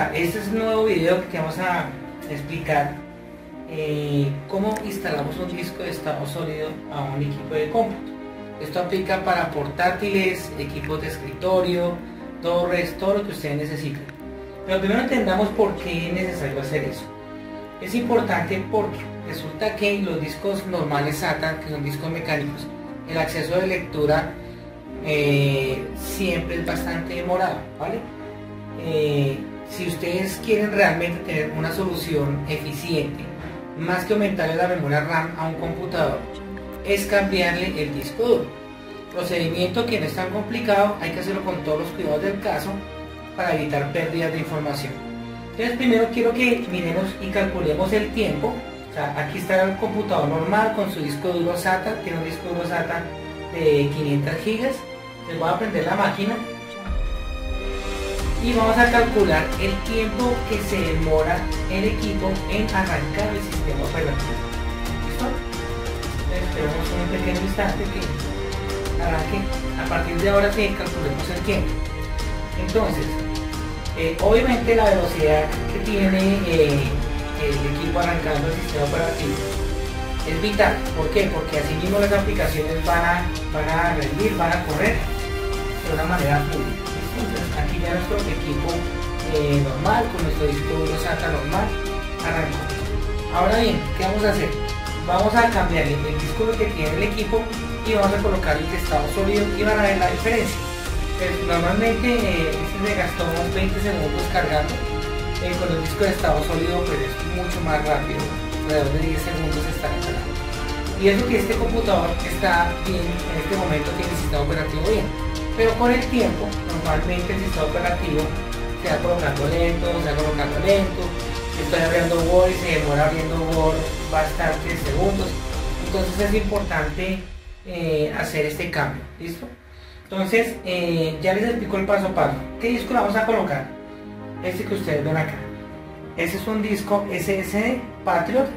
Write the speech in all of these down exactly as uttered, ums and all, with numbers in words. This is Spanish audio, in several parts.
Hola, este es un nuevo video que vamos a explicar eh, cómo instalamos un disco de estado sólido a un equipo de cómputo. Esto aplica para portátiles, equipos de escritorio, torres, todo lo que ustedes necesiten. Pero primero entendamos por qué es necesario hacer eso. Es importante porque resulta que los discos normales SATA, que son discos mecánicos, el acceso de lectura eh, siempre es bastante demorado, ¿vale? Eh, si ustedes quieren realmente tener una solución eficiente, más que aumentarle la memoria RAM a un computador, es cambiarle el disco duro. Procedimiento que no es tan complicado, hay que hacerlo con todos los cuidados del caso para evitar pérdidas de información. Entonces primero quiero que miremos y calculemos el tiempo. O sea, aquí está el computador normal con su disco duro SATA, tiene un disco duro SATA de quinientas gigas. Les voy a prender la máquina y vamos a calcular el tiempo que se demora el equipo en arrancar el sistema operativo. ¿Listo? Esperamos un pequeño instante que arranque. A partir de ahora sí calculemos el tiempo. Entonces, eh, obviamente la velocidad que tiene eh, el equipo arrancando el sistema operativo es vital. ¿Por qué? Porque así mismo las aplicaciones van a, van a rendir, van a correr de una manera fluida. Entonces aquí ya nuestro equipo eh, normal, con nuestro disco duro SATA normal, arrancó. Ahora bien, ¿qué vamos a hacer? Vamos a cambiar el, el disco duro que tiene el equipo y vamos a colocar el de estado sólido y van a ver la diferencia. Pues, normalmente eh, este me gastó unos veinte segundos cargando, eh, con el disco de estado sólido pues es mucho más rápido, alrededor de diez segundos está cargando. Y eso que este computador está bien, en este momento tiene el sistema operativo bien. Pero con el tiempo, normalmente el sistema operativo se va colocando lento, se va colocando lento. Estoy abriendo Word y se demora abriendo Word bastantes segundos. Entonces es importante eh, hacer este cambio. ¿Listo? Entonces eh, ya les explico el paso a paso. ¿Qué disco le vamos a colocar? Este que ustedes ven acá. Este es un disco S S D Patriot,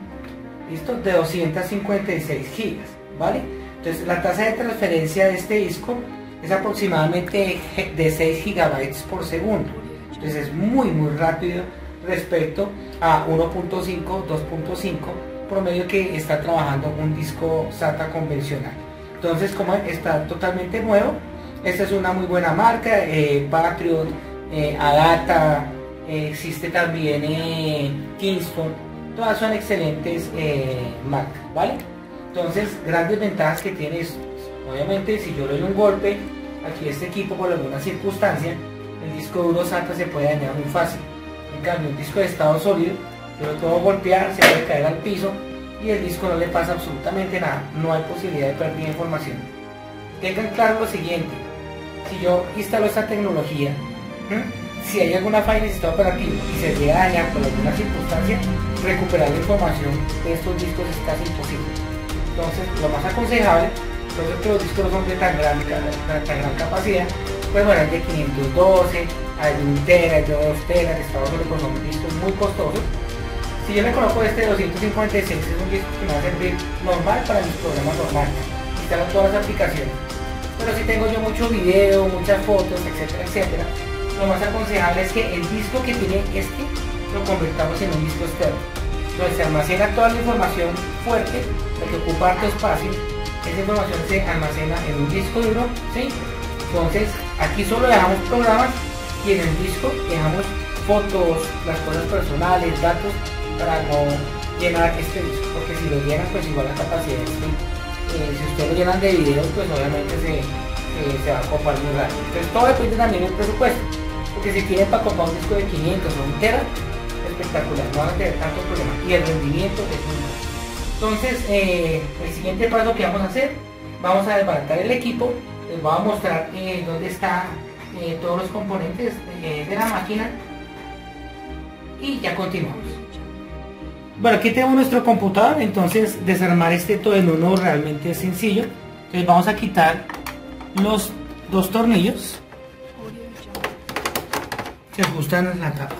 ¿listo? De doscientas cincuenta y seis gigas, ¿vale? Entonces la tasa de transferencia de este disco es aproximadamente de seis gigabytes por segundo. Entonces es muy muy rápido respecto a uno punto cinco, dos punto cinco promedio que está trabajando un disco SATA convencional. Entonces, como está totalmente nuevo, esta es una muy buena marca, eh, Patriot, eh, Adata, eh, existe también eh, Kingston, todas son excelentes eh, marcas, ¿vale? Entonces, grandes ventajas que tiene esto. Obviamente, si yo le doy un golpe aquí a este equipo por alguna circunstancia, el disco duro SATA se puede dañar muy fácil. En cambio, un disco de estado sólido, yo lo puedo golpear, se puede caer al piso y el disco no le pasa absolutamente nada. No hay posibilidad de pérdida de información. Tengan claro lo siguiente: si yo instalo esta tecnología, ¿eh? si hay alguna falla en el sistema operativo y se llega a dañar por alguna circunstancia, recuperar la información de estos discos es casi imposible. Entonces, lo más aconsejable, por eso que los discos no son de tan gran, tan, tan gran capacidad, pues bueno, hay de quinientos doce, hay de un tera, hay de dos teras, de estado sólido, son discos muy costosos. Si yo le coloco este de doscientos cincuenta y seis, es un disco que me va a servir normal para mis programas normales, instalo todas las aplicaciones. Pero si tengo yo mucho video, muchas fotos, etcétera, etcétera, lo más aconsejable es que el disco que tiene este lo convertamos en un disco externo, donde se almacena toda la información fuerte, lo que ocupa harto espacio. Esa información se almacena en un disco duro, ¿sí? Entonces aquí solo dejamos programas y en el disco dejamos fotos, las cosas personales, datos, para no llenar este disco, porque si lo llenan pues igual la capacidad es que, eh, si ustedes lo llenan de videos pues obviamente se, eh, se va a copar muy rápido. Entonces todo depende también del presupuesto, porque si tienen para comprar un disco de quinientos o un tera, espectacular, no van a tener tanto problema y el rendimiento es muy bueno. Entonces eh, el siguiente paso que vamos a hacer, vamos a desbaratar el equipo, les voy a mostrar eh, dónde están eh, todos los componentes eh, de la máquina y ya continuamos. Bueno, aquí tenemos nuestro computador. Entonces desarmar este todo en uno realmente es sencillo. Entonces vamos a quitar los dos tornillos que ajustan la tapa.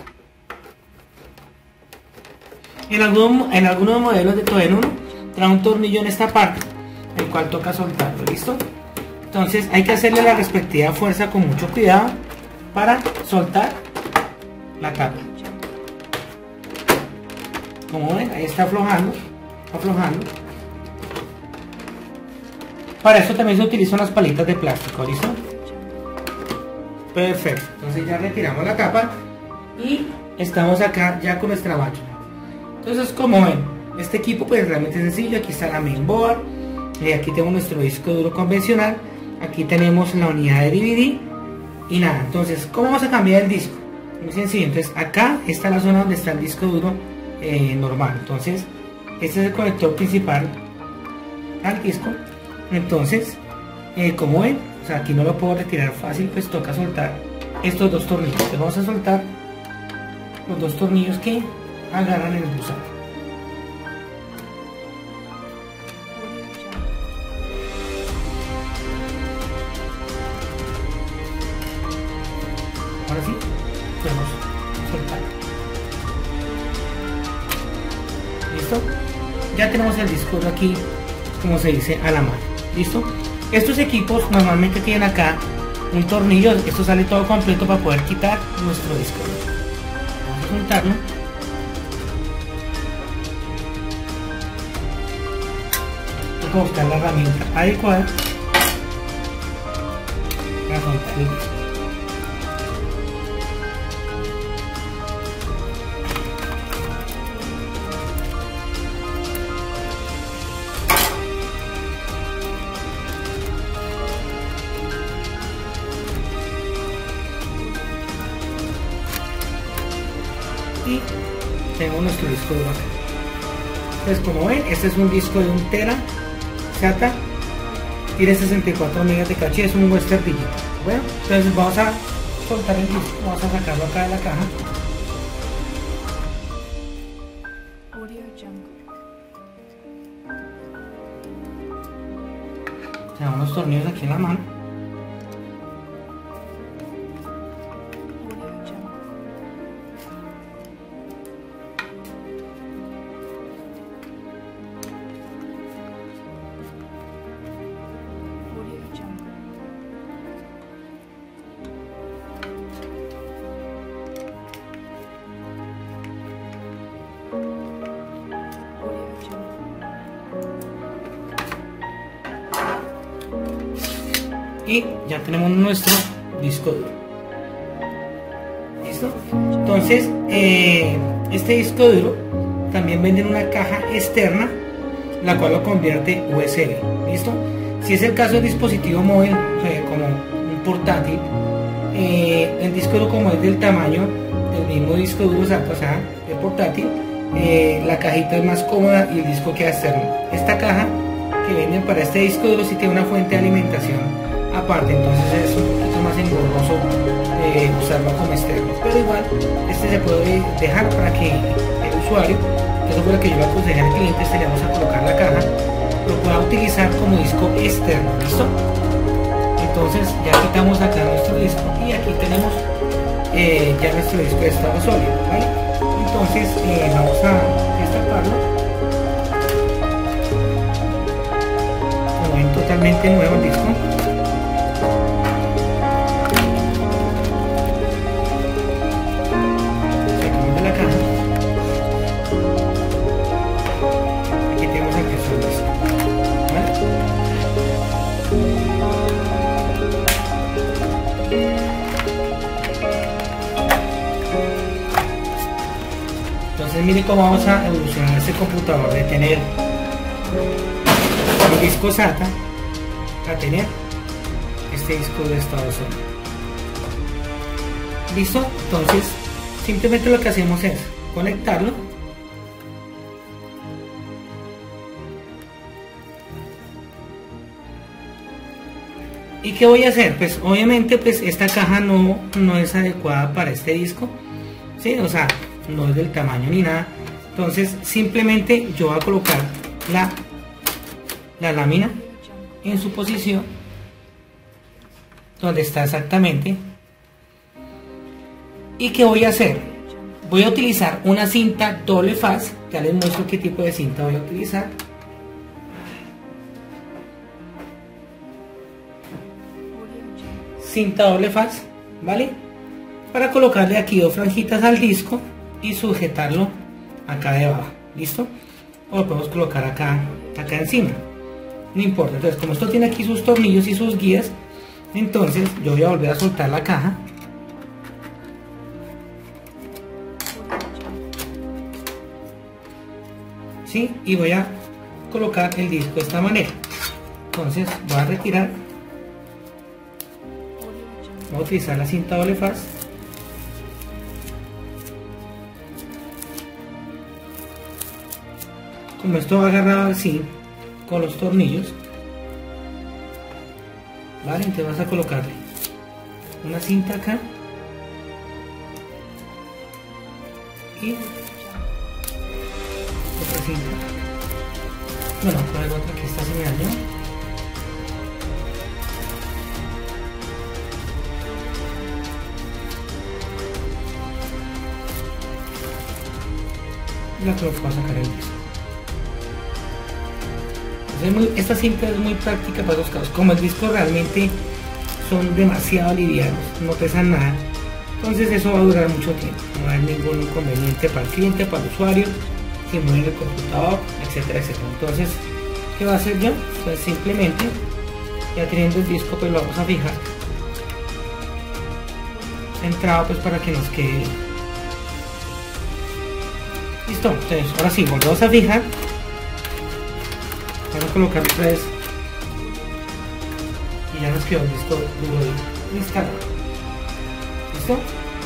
En, algún, en algunos modelos de todo en uno trae un tornillo en esta parte, el cual toca soltarlo. ¿Listo? Entonces hay que hacerle la respectiva fuerza con mucho cuidado para soltar la capa. Como ven, ahí está aflojando, aflojando. Para esto también se utilizan unas palitas de plástico, ¿listo? Perfecto, entonces ya retiramos la capa y estamos acá ya con nuestra máquina. Entonces, como ven, este equipo pues realmente es sencillo. Aquí está la mainboard, eh, aquí tenemos nuestro disco duro convencional, aquí tenemos la unidad de D V D y nada. Entonces, ¿cómo vamos a cambiar el disco? Muy sencillo. Entonces acá está la zona donde está el disco duro eh, normal. Entonces este es el conector principal al disco. Entonces eh, como ven, o sea, aquí no lo puedo retirar fácil, pues toca soltar estos dos tornillos. Entonces vamos a soltar los dos tornillos que agarran el buzón. Ahora sí, podemos soltar. ¿Listo? Ya tenemos el disco duro aquí, como se dice, a la mano. ¿Listo? Estos equipos normalmente tienen acá un tornillo. Esto sale todo completo para poder quitar nuestro disco duro. Vamos a soltarlo. Tengo que buscar la herramienta adecuada para soltar el disco. Y tenemos nuestro disco duro acá. Entonces, como ven, este es un disco de un tera SATA, tiene sesenta y cuatro megas de caché, es un Western Digital. Bueno, entonces vamos a soltar el disco, vamos a sacarlo acá de la caja. Tenemos unos tornillos aquí en la mano. Y ya tenemos nuestro disco duro. ¿Listo? Entonces, eh, este disco duro también venden una caja externa, la cual lo convierte U S B. ¿Listo? Si es el caso del dispositivo móvil, o sea, como un portátil, eh, el disco duro, como es del tamaño del mismo disco duro SATA, o sea, de portátil, eh, la cajita es más cómoda y el disco queda externo. Esta caja que venden para este disco duro sí tiene una fuente de alimentación aparte, entonces es un poquito más engorroso eh, usarlo como externo, pero igual este se puede dejar para que el usuario, que eso fue lo que yo le aconsejé al cliente, este le vamos a colocar la caja, lo pueda utilizar como disco externo. ¿Listo? Entonces ya quitamos acá nuestro disco y aquí tenemos eh, ya nuestro disco de estado sólido, ¿vale? Entonces eh, vamos a destaparlo. Como ven, totalmente nuevo el disco. Entonces mire cómo vamos a evolucionar este computador de tener el disco SATA a tener este disco de estado sólido. ¿Listo? Entonces simplemente lo que hacemos es conectarlo. ¿Y qué voy a hacer? Pues obviamente pues esta caja no, no es adecuada para este disco, ¿sí? O sea, no es del tamaño ni nada. Entonces simplemente yo voy a colocar la, la lámina en su posición donde está exactamente. ¿Y qué voy a hacer? Voy a utilizar una cinta doble faz. Ya les muestro qué tipo de cinta voy a utilizar. Cinta doble faz, ¿vale? para colocarle aquí dos franjitas al disco y sujetarlo acá debajo. ¿Listo? O lo podemos colocar acá, acá encima. No importa. Entonces, como esto tiene aquí sus tornillos y sus guías, entonces yo voy a volver a soltar la caja. ¿Sí? Y voy a colocar el disco de esta manera. Entonces voy a retirar. Voy a utilizar la cinta doble faz. Como esto va agarrado así con los tornillos, vale, entonces vas a colocarle una cinta acá y otra cinta. Bueno, con el otro que está señalando. La coloco a sacar el disco. Muy, esta cinta es muy práctica para los casos. Como el disco realmente son demasiado livianos, no pesan nada, entonces eso va a durar mucho tiempo. No hay ningún inconveniente para el cliente, para el usuario, si mueve el computador, etcétera, etcétera. Entonces, ¿qué va a hacer yo? Pues simplemente, ya teniendo el disco, pues lo vamos a fijar centrado, pues para que nos quede listo. Entonces, ahora sí, volvemos a fijar. Vamos a colocar otra vez y ya nos quedó el disco duro de instalar. ¿Listo?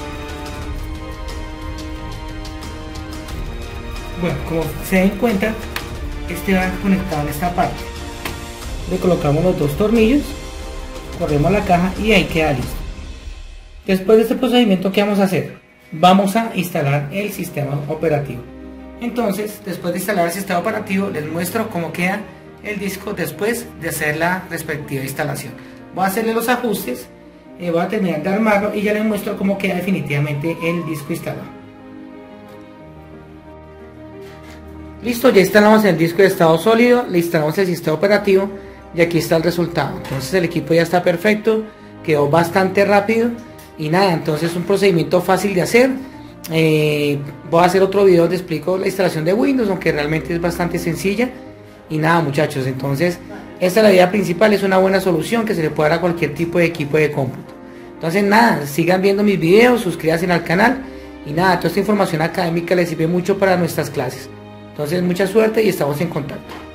Bueno, como se den cuenta, este va conectado en esta parte. Le colocamos los dos tornillos, corremos la caja y ahí queda listo. Después de este procedimiento, ¿qué vamos a hacer? Vamos a instalar el sistema operativo. Entonces, después de instalar el sistema operativo, les muestro cómo queda el disco después de hacer la respectiva instalación. Voy a hacerle los ajustes, eh, voy a terminar de armarlo y ya les muestro cómo queda definitivamente el disco instalado. Listo, ya instalamos el disco de estado sólido, le instalamos el sistema operativo y aquí está el resultado. Entonces el equipo ya está perfecto, quedó bastante rápido y nada, entonces es un procedimiento fácil de hacer. Eh, voy a hacer otro video donde explico la instalación de Windows, aunque realmente es bastante sencilla. Y nada, muchachos, entonces esta es la idea principal, es una buena solución que se le puede dar a cualquier tipo de equipo de cómputo. Entonces nada, sigan viendo mis videos, suscríbanse al canal y nada, toda esta información académica les sirve mucho para nuestras clases. Entonces mucha suerte y estamos en contacto.